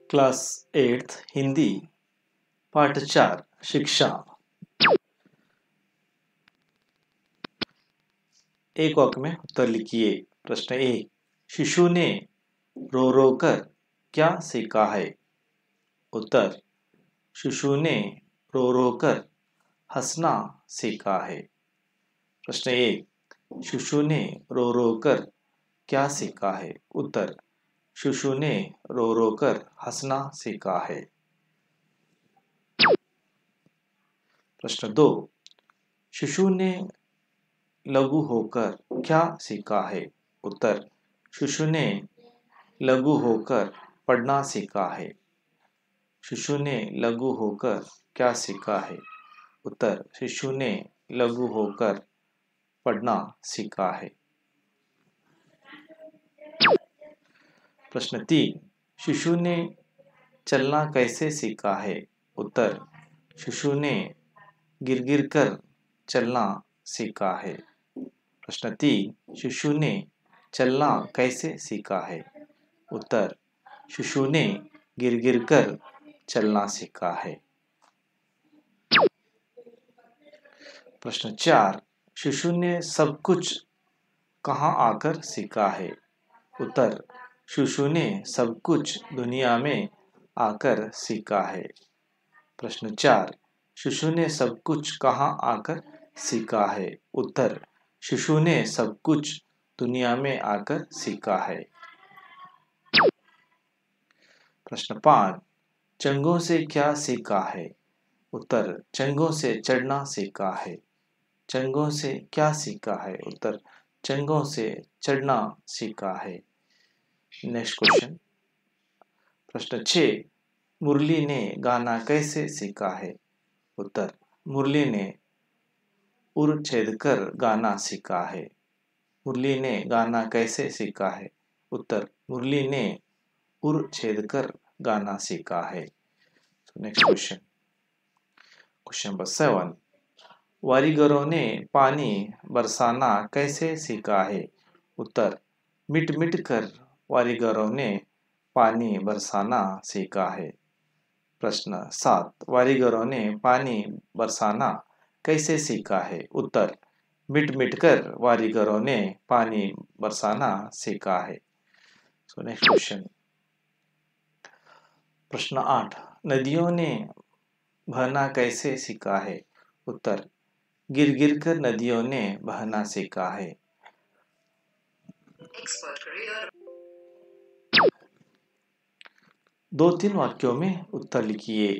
Class 8th Hindi पाठ 4 शिक्षा। एक वाक्य में उत्तर लिखिए। प्रश्न 1, शिशु ने रो रो कर क्या सीखा है? उत्तर, शिशु ने रो रो कर हंसना सीखा है। प्रश्न 1, शिशु ने रो रो कर क्या सीखा है? उत्तर, शिशु ने रो रो कर हंसना सीखा है। प्रश्न 2, शिशु ने लघु होकर क्या सीखा है? उत्तर, शिशु ने लघु होकर पढ़ना सीखा है। शिशु ने लघु होकर क्या सीखा है? उत्तर, शिशु ने लघु होकर पढ़ना सीखा है। प्रश्न 3, शिशु ने चलना कैसे सीखा है? उत्तर, शिशु ने गिर गिर कर चलना सीखा है। प्रश्न 3, शिशु ने चलना कैसे सीखा है? उत्तर, शिशु ने गिर गिर कर चलना सीखा है। प्रश्न 4, शिशु ने सब कुछ कहाँ आकर सीखा है? उत्तर, शिशु ने सब कुछ दुनिया में आकर सीखा है। प्रश्न 4, शिशु ने सब कुछ कहाँ आकर सीखा है? उत्तर, शिशु ने सब कुछ दुनिया में आकर सीखा है। प्रश्न 5, चंगों से क्या सीखा है? उत्तर, चंगों से चढ़ना सीखा है। चंगों से क्या सीखा है? उत्तर, चंगों से चढ़ना सीखा है। Next question. प्रश्न 6, मुरली ने गाना कैसे सीखा है? उत्तर, मुरली ने उर छेद कर गाना सीखा है। मुरली ने गाना कैसे सीखा है? उत्तर, मुरली ने उर छेद कर गाना सीखा है। Next question. क्वेश्चन नंबर 7, वारीगरों ने पानी बरसाना कैसे सीखा है? उत्तर, मिट मिट कर वारीगरों ने पानी बरसाना सीखा है। प्रश्न 7, वारीगरों ने पानी बरसाना कैसे सीखा है? उत्तर, मिट मिट कर वारीगरों ने पानी बरसाना सीखा है। So next question. प्रश्न 8, नदियों ने बहना कैसे सीखा है? उत्तर, गिर गिर कर नदियों ने बहना सीखा है। दो तीन वाक्यों में उत्तर लिखिए।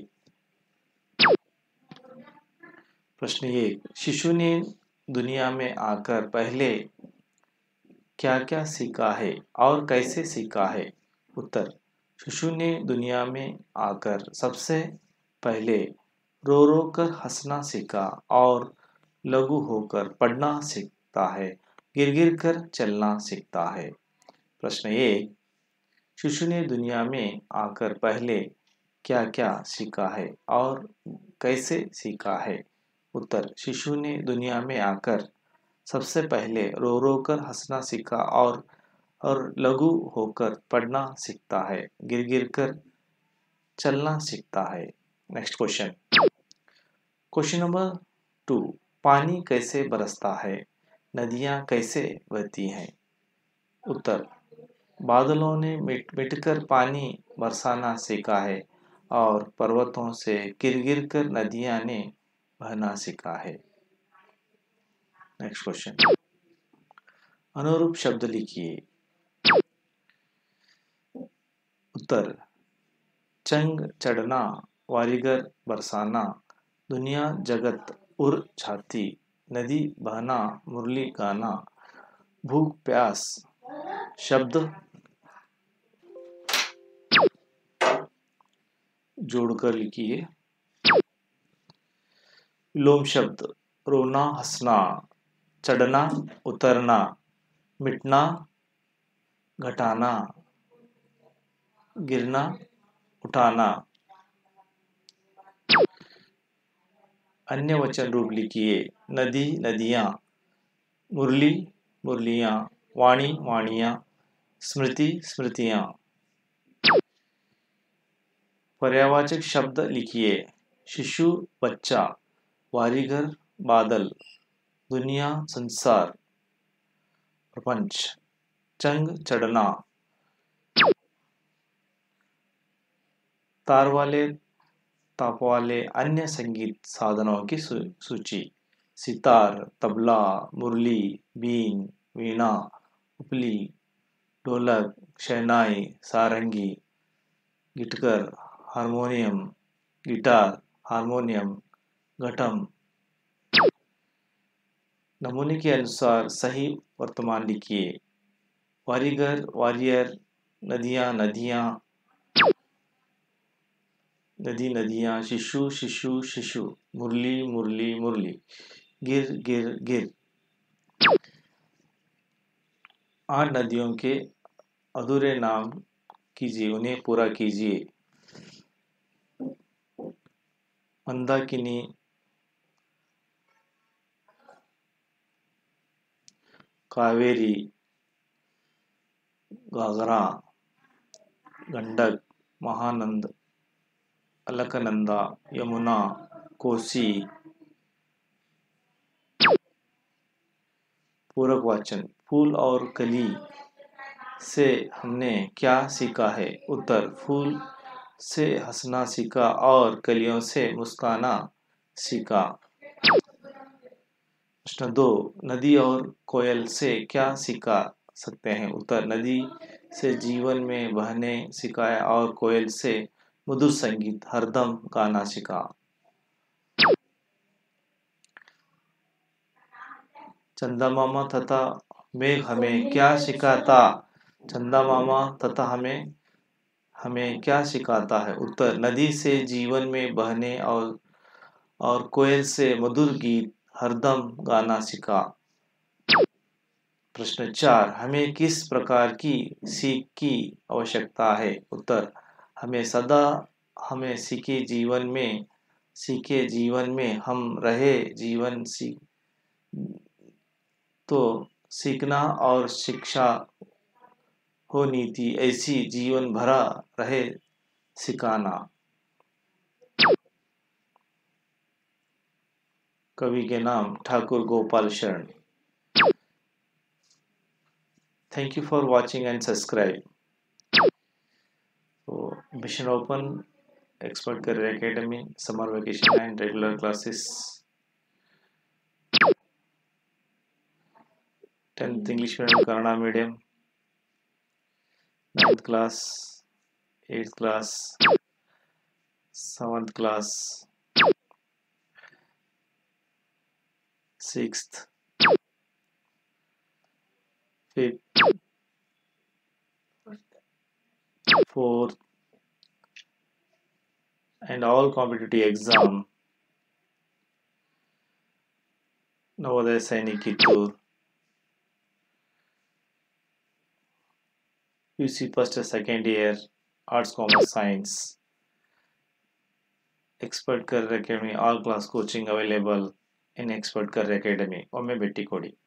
प्रश्न 1, शिशु ने दुनिया में आकर पहले क्या क्या सीखा है और कैसे सीखा है? उत्तर, शिशु ने दुनिया में आकर सबसे पहले रो रो कर हंसना सीखा और लघु होकर पढ़ना सीखता है, गिर गिर कर चलना सीखता है। प्रश्न 1, शिशु ने दुनिया में आकर पहले क्या क्या सीखा है और कैसे सीखा है? उत्तर, शिशु ने दुनिया में आकर सबसे पहले रो रो कर हंसना सीखा और लघु होकर पढ़ना सीखता है, गिर गिर कर चलना सीखता है। Next question. क्वेश्चन नंबर 2, पानी कैसे बरसता है? नदियां कैसे बहती हैं? उत्तर, बादलों ने मिट मिट कर पानी बरसाना सीखा है और पर्वतों से गिर गिर कर नदियां ने बहना सीखा है। Next question. अनुरूप शब्द लिखिए। उत्तर, चंग चढ़ना, वारीगर बरसाना, दुनिया जगत उर छाती, नदी बहना, मुरली गाना, भूख प्यास। शब्द जोड़कर लिखिए। विलोम शब्द, रोना हंसना, चढ़ना उतरना, मिटना घटाना, गिरना उठाना। अन्य वचन रूप लिखिए। नदी नदियां, मुरली मुरलियां, वाणी वाणियां, स्मृति स्मृतियां। पर्यायवाचक शब्द लिखिए। शिशु बच्चा, वारीगर बादल, दुनिया संसार, प्रपंच, चंग चढ़ना, तार वाले ताप वाले अन्य संगीत साधनों की सूची। सितार, तबला, मुरली, बीन, वीणा, उपली, ढोलक, शहनाई, सारंगी, गिटकर, हारमोनियम, गिटार, हारमोनियम, घटम। नमूने के अनुसार सही वर्तमान लिखिए। वारीगर, वारियर, नदियाँ नदियाँ, नदी नदियाँ, शिशु शिशु शिशु, मुरली मुरली मुरली, गिर गिर गिर। 8 नदियों के अधूरे नाम कीजिए, उन्हें पूरा कीजिए। मंदाकिनी, कावेरी, घाघरा, गंडक, महानंद, अलकनंदा, यमुना, कोसी। पूरक वाचन। फूल और कली से हमने क्या सीखा है? उत्तर, फूल से हंसना सीखा और कलियों से मुस्कुराना सीखा। प्रश्न 2, नदी और कोयल से क्या सीखा सकते हैं? उत्तर, नदी से जीवन में बहने सिखाया और कोयल से मधुर संगीत हरदम गाना सीखा। चंदा मामा तथा मेघ हमें क्या सिखाता? चंदा मामा तथा हमें क्या सिखाता है? उत्तर, नदी से जीवन में बहने और कोयल से मधुर गीत हरदम गाना सीखा। प्रश्न 4, हमें किस प्रकार की सीख की आवश्यकता है? उत्तर, हमें सदा हमें सीखे जीवन में हम रहे जीवन तो सीखना और शिक्षा हो नीति ऐसी जीवन भरा रहे सिखाना। कवि के नाम ठाकुर गोपाल शरण। Thank you for watching and subscribe. So, Mission Open, Expert Career Academy, Summer Vacation and Regular Classes, 10th English Medium, Kannada Medium, 9th class, 8th class, 7th class, 6th, 5th, 4th, and all competitive exam, Navodaya Sainik Kittur, UC first and second year, Arts, Commerce, Science, Expert Career Academy, all class coaching available in Expert Career Academy. Ome Betti Kodi.